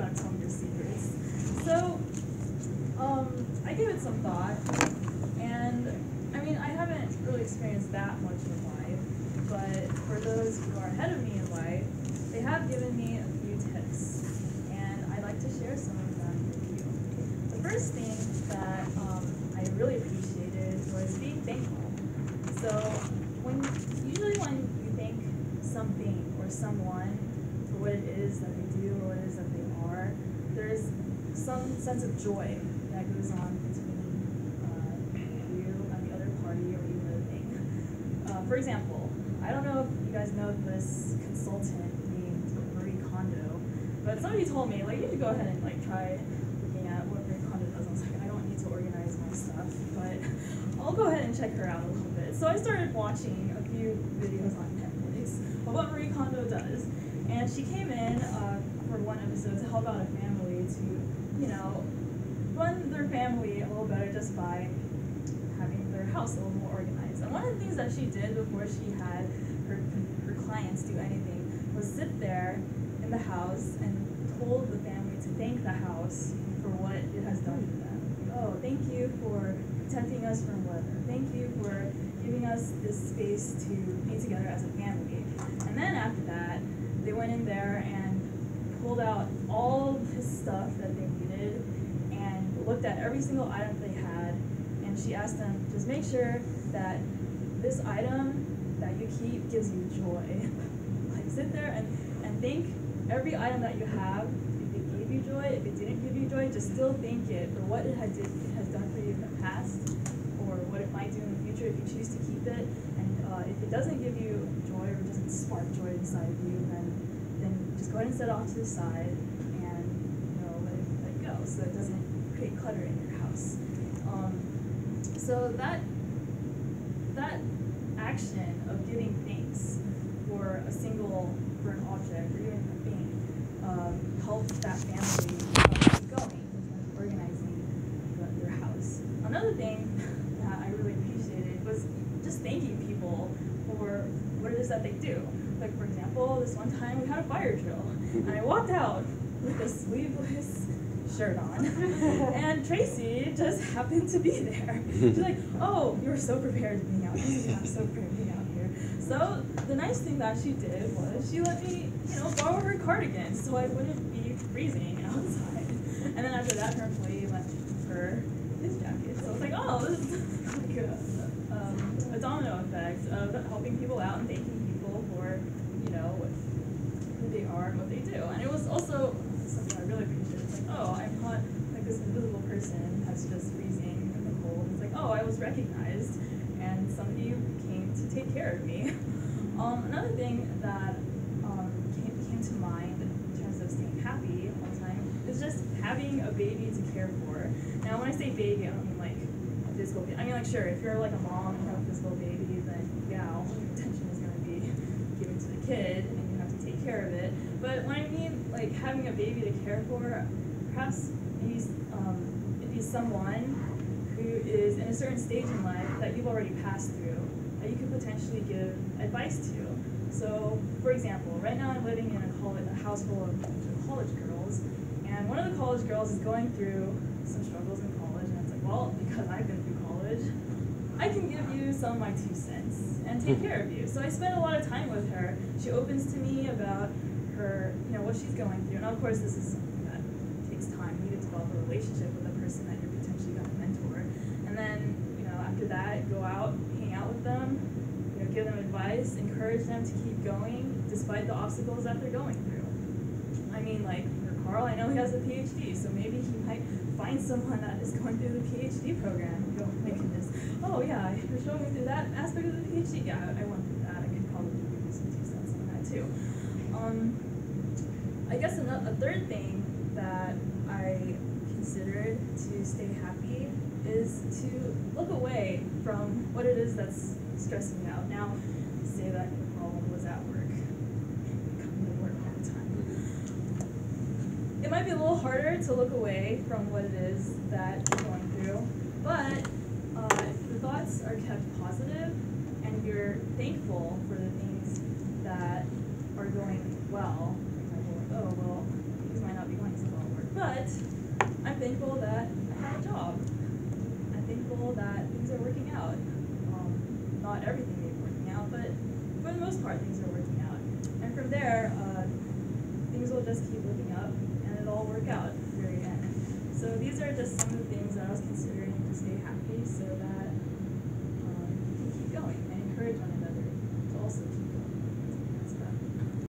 want to tell me your secrets. So, I gave it some thought, and I mean, I haven't really experienced that much in life, but for those who are ahead of me in life, they have given me a few tips, and I'd like to share some of them with you. The first thing that I really appreciated was being thankful. So, usually when you thank something or someone for what it is that they do or what it is that they are, there's some sense of joy that goes on between you and the other party or even the thing. For example, I don't know if you guys know this consultant named Marie Kondo, but somebody told me, like, you should go ahead and like try looking at what Marie Kondo does. I was like, I don't need to organize my stuff, but I'll go ahead and check her out a little bit. So I started watching a few videos on Netflix of what Marie Kondo does, and she came in for one episode to help out a family to, you know, run their family a little better just by having their house a little more organized. And one of the things that she did before she had her clients do anything was sit there in the house and told the family to thank the house for what it has done for them. Oh, thank you for protecting us from weather. Thank you for giving us this space to be together as a family. And then after that, they went in there and pulled out all this stuff that they needed and looked at every single item they had, and she asked them, just make sure that this item that you keep gives you joy. Like, sit there and think every item that you have. If it gave you joy, if it didn't give you joy, just still thank it for what it has done for you in the past, or what it might do in the future if you choose to keep it. And if it doesn't give you joy or doesn't spark joy inside of you, then just go ahead and set it off to the side and, you know, let it go, so it doesn't create clutter in your house. So that action of giving thanks for an object or even a thing helped that family keep going and organizing their house. Another thing that I really appreciated was just thanking people for what it is that they do. Like, for example, this one time we had a fire drill, and I walked out with a sleeveless shirt on, and Tracy just happened to be there. She's like, oh, you're so prepared being out here. I'm so prepared being out here. So the nice thing that she did was she let me, you know, borrow her cardigan so I wouldn't be freezing outside. And then after that, her employee left her his jacket. So I was like, oh, this is like a domino effect of helping people out and thanking people for, you know, who they are and what they do. And it was also something I really appreciated. It's like, oh, I'm not like this invisible person that's just freezing in the cold. It's like, oh, I was recognized and somebody came to take care of me. Another thing that came to mind in terms of staying happy all the time is just having a baby to care for. Now, when I say baby, I don't mean like a physical baby. I mean, like, sure, if you're like a mom and you have a physical baby, then yeah, all your attention is going to be given to the kid and you have to take care of it. But when I mean like having a baby to care for, perhaps maybe someone who is in a certain stage in life that you've already passed through, that you could potentially give advice to. So, for example, right now I'm living in a house full of college girls, and one of the college girls is going through some struggles in college, and it's like, well, because I've been through college, I can give you some of my 2 cents and take care of you. So I spend a lot of time with her. She opens to me about her, you know, what she's going through, and of course this is something that takes time. You need to develop a relationship with the person that you're potentially going to mentor, and then, you know, after that, go out, hang out with them, you know, give them advice, encourage them to keep going despite the obstacles that they're going through. I mean, like, for Carl, I know he has a PhD, so maybe he might find someone that is going through the PhD program and go, oh my goodness, oh yeah, you're showing me through that aspect of the PhD. Yeah, I went through that. I could probably give you some 2 cents on that too. I guess a third thing that I considered to stay happy is to look away from what it is that's stressing me out. Now, say that your problem was at work. Coming to work all the time. It might be a little harder to look away from what it is that you're going through, but if your thoughts are kept positive and you're thankful for the things that are going well, for example, like, oh, well, things might not be going so well things are working out. Not everything may be working out, but for the most part, things are working out. And from there, things will just keep looking up, and it'll all work out at the very end. So these are just some of the